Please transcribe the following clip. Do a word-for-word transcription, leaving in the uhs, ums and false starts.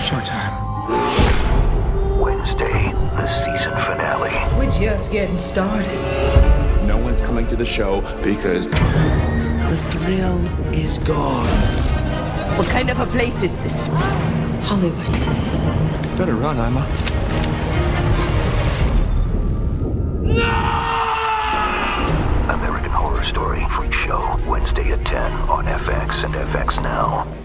Showtime. Wednesday, the season finale. We're just getting started. No one's coming to the show because the thrill is gone. What kind of a place is this? Hollywood. Better run, Emma. American Horror Story Freak Show, Wednesday at ten on F X and F X Now.